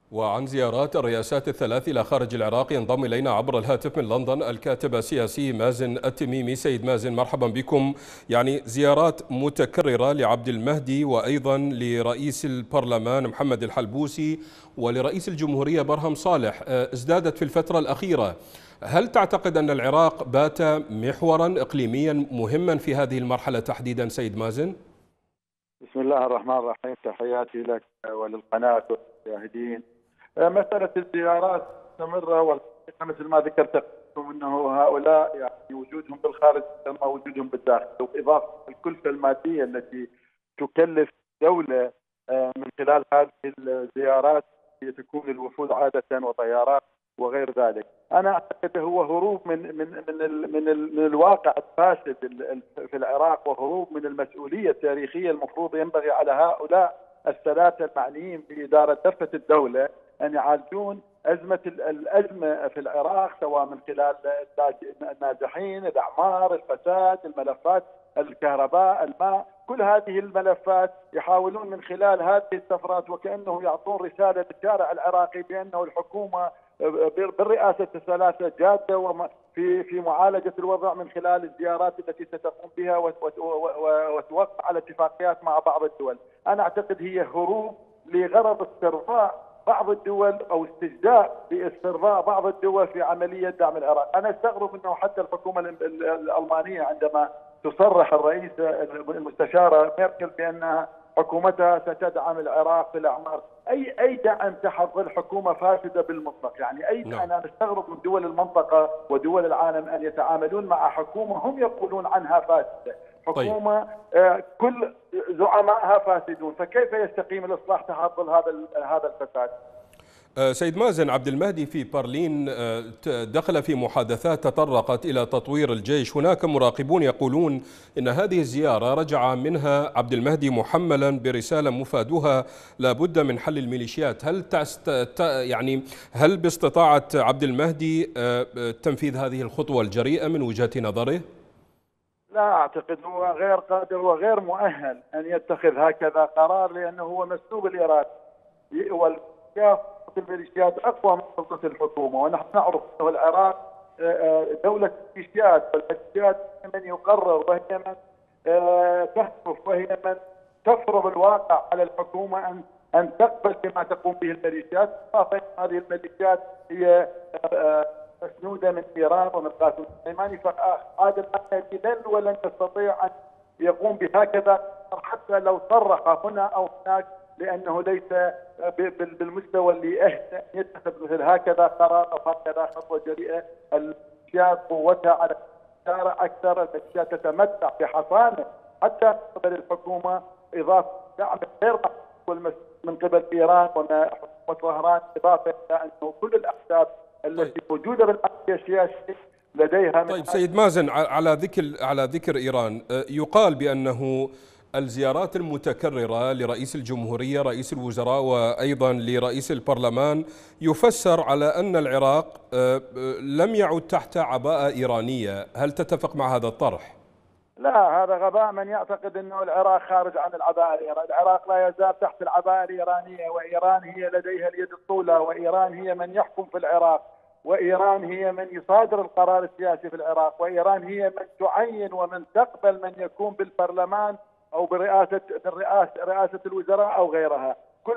وعن زيارات الرئاسات الثلاث إلى خارج العراق ينضم إلينا عبر الهاتف من لندن الكاتب السياسي مازن التميمي. سيد مازن، مرحبا بكم. يعني زيارات متكررة لعبد المهدي وأيضا لرئيس البرلمان محمد الحلبوسي ولرئيس الجمهورية برهم صالح ازدادت في الفترة الأخيرة. هل تعتقد أن العراق بات محورا إقليميا مهما في هذه المرحلة تحديدا سيد مازن؟ بسم الله الرحمن الرحيم، تحياتي لك وللقناة والمشاهدين. مسألة الزيارات مستمرة، والحقيقة مثل ما ذكرت أنه هؤلاء يعني وجودهم بالخارج كما وجودهم بالداخل، وإضافة الكلفة المادية التي تكلف الدولة من خلال هذه الزيارات تكون الوفود عادة وطيارات وغير ذلك. أنا أعتقد هو هروب من الواقع الفاسد في العراق، وهروب من المسؤولية التاريخية. المفروض ينبغي على هؤلاء الثلاثة المعنيين بإدارة دفة الدولة أن يعالجون الأزمة في العراق، سواء من خلال النازحين، الأعمار، الفساد، الملفات، الكهرباء، الماء، كل هذه الملفات يحاولون من خلال هذه السفرات وكأنه يعطون رسالة للشارع العراقي بأنه الحكومة بالرئاسة الثلاثة جادة في معالجة الوضع من خلال الزيارات التي ستقوم بها وتوقع على اتفاقيات مع بعض الدول. أنا أعتقد هي هروب لغرض استرضاء بعض الدول أو استجداء باسترضاء بعض الدول في عملية دعم العراق. أنا استغرب أنه حتى الحكومة الألمانية عندما تصرح الرئيسة المستشارة ميركل بأنها حكومتها ستدعم العراق في الأعمار، أي دعم تحت ظل حكومة فاسدة بالمطلق؟ يعني أي دعم؟ أنا أستغرب من دول المنطقة ودول العالم أن يتعاملون مع حكومة هم يقولون عنها فاسدة، حكومة كل زعمائها فاسدون، فكيف يستقيم الإصلاح تحت ظل هذا الفساد؟ سيد مازن، عبد المهدي في برلين دخل في محادثات تطرقت إلى تطوير الجيش. هناك مراقبون يقولون إن هذه الزيارة رجع منها عبد المهدي محملا برسالة مفادها لابد من حل الميليشيات. هل باستطاعة عبد المهدي تنفيذ هذه الخطوة الجريئة من وجهة نظره؟ لا أعتقد، هو غير قادر وغير مؤهل أن يتخذ هكذا قرار، لأنه هو مسلوب الإرادة الميليشيات أقوى من سلطة الحكومة، ونحن نعرف أن العراق دولة ميليشيات، والميليشيات هي من يقرر وهي من تهدف وهي من تفرض الواقع على الحكومة أن تقبل بما تقوم به الميليشيات. هذه الميليشيات هي مسنودة من إيران ومن قاسم سليماني، فهذا لن ولن يستطيع أن يقوم بهكذا حتى لو صرح هنا أو هناك، لأنه ليس بالمستوى اللي أهل يتخذ مثل هكذا قرار أو هكذا خطوة جريئة. الميليشيات قوتها على الشارع أكثر، الميليشيات تتمتع بحصانة حتى من قبل الحكومة، إضافة دعم غير من قبل إيران وحكومة طهران، إضافة إلى أنه كل الأحزاب التي موجودة بالعملية السياسية لديها. طيب سيد مازن، على ذكر إيران، يقال بأنه الزيارات المتكررة لرئيس الجمهورية، رئيس الوزراء وأيضا لرئيس البرلمان يفسر على أن العراق لم يعد تحت عباءة إيرانية. هل تتفق مع هذا الطرح؟ لا، هذا غباء من يعتقد أنه العراق خارج عن العباءة الإيرانية. العراق لا يزال تحت العباءة الإيرانية، وإيران هي لديها اليد الطولى، وإيران هي من يحكم في العراق، وإيران هي من يصادر القرار السياسي في العراق، وإيران هي من تعين ومن تقبل من يكون بالبرلمان أو رئاسة الوزراء أو غيرها.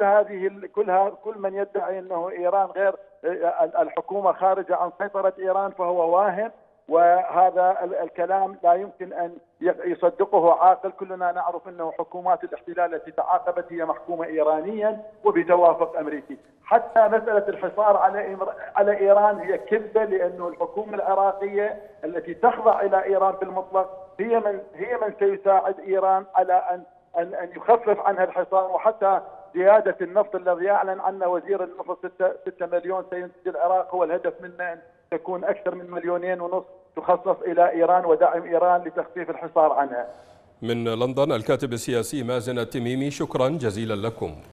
كل من يدعي أنه إيران غير الحكومة خارجة عن سيطرة إيران فهو واهم، وهذا الكلام لا يمكن أن يصدقه عاقل. كلنا نعرف أنه حكومات الاحتلال التي تعاقبت هي محكومة إيرانيا وبتوافق أمريكي. حتى مسألة الحصار على إيران هي كذبة، لأنه الحكومة العراقية التي تخضع إلى إيران بالمطلق هي من سيساعد إيران على أن يخفف عنها الحصار. وحتى زيادة النفط الذي يعلن عنه وزير النفط 6 مليون سينتج العراق، هو الهدف منه أن تكون أكثر من 2.5 مليون تخصص إلى إيران ودعم إيران لتخفيف الحصار عنها. من لندن الكاتب السياسي مازن التميمي، شكرا جزيلا لكم.